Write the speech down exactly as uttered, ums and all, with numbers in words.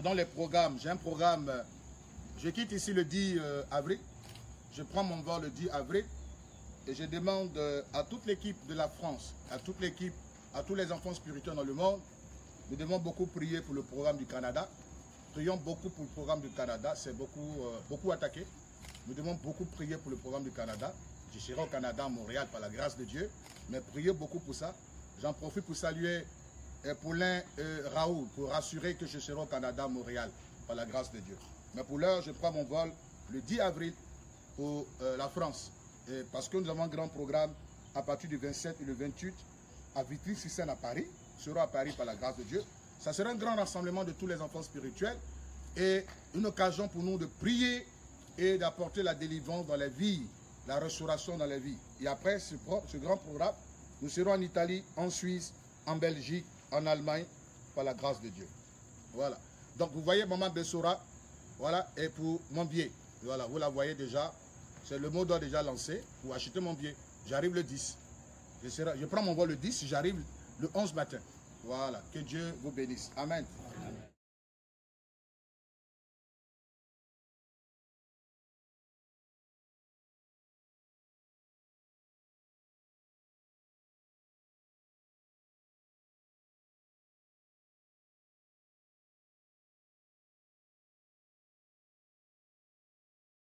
dans les programmes, j'ai un programme, euh, je quitte ici le dix avril, je prends mon vol le dix avril et je demande euh, à toute l'équipe de la France, à toute l'équipe, à tous les enfants spirituels dans le monde, nous devons beaucoup prier pour le programme du Canada. Prions beaucoup pour le programme du Canada, c'est beaucoup, euh, beaucoup attaqué. Nous devons beaucoup prier pour le programme du Canada. Je serai au Canada, à Montréal, par la grâce de Dieu, mais priez beaucoup pour ça. J'en profite pour saluer euh, Paulin euh, Raoul, pour rassurer que je serai au Canada, à Montréal, par la grâce de Dieu. Mais pour l'heure, je prends mon vol le dix avril pour euh, la France. Et parce que nous avons un grand programme à partir du vingt-sept et le vingt-huit à Vitry-sur-Seine à Paris. Nous serons à Paris par la grâce de Dieu. Ça sera un grand rassemblement de tous les enfants spirituels et une occasion pour nous de prier et d'apporter la délivrance dans la vie, la restauration dans la vie. Et après ce, ce grand programme, nous serons en Italie, en Suisse, en Belgique, en Allemagne, par la grâce de Dieu. Voilà. Donc vous voyez Maman Bessora, voilà, et pour mon billet. Voilà, vous la voyez déjà. C'est le mot d'ordre déjà lancé pour acheter mon billet. J'arrive le dix. Je, serai, je prends mon vol le dix, j'arrive le onze matin. Voilà, que Dieu vous bénisse. Amen.